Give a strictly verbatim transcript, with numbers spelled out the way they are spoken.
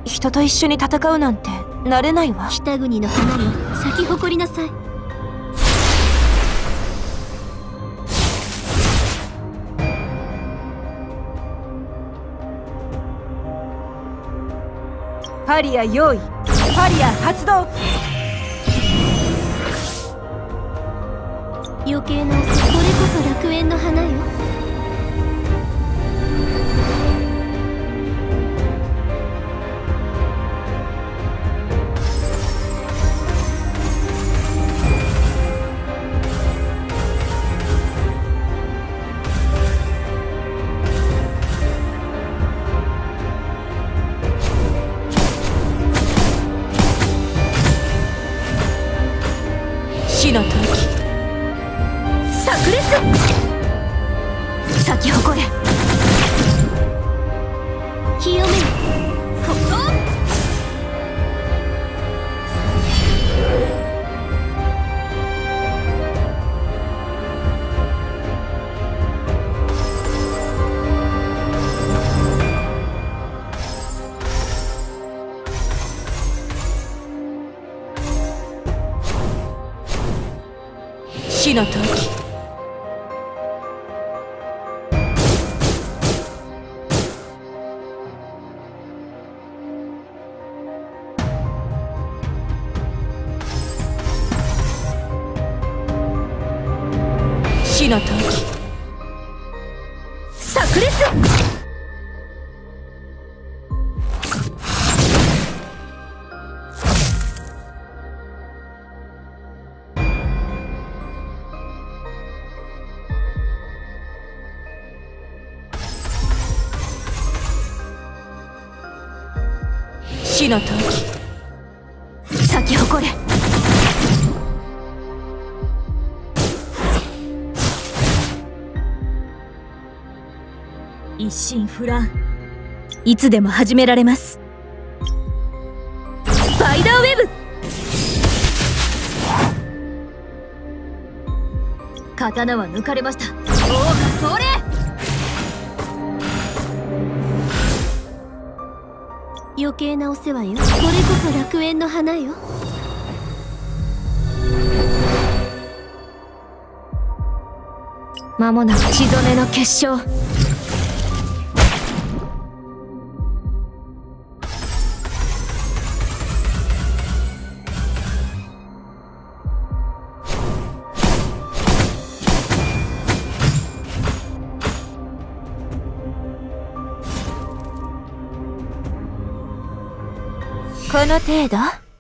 人と一緒に戦うなんてなれないわ。 北国の花よ、咲き誇りなさい。 パリア用意、パリア発動。 余計なお世話、これこそ楽園の花よ。 死の闘気炸裂。咲き誇れ。 清めよ、ここ。 死の闘気死の闘気炸裂。死の闘気咲き誇れ。一心不乱、いつでも始められます。スパイダーウェブ。刀は抜かれました。王がそれ。 余計なお世話よ、これこそ楽園の花よ。 間もなく血染めの結晶。この程度。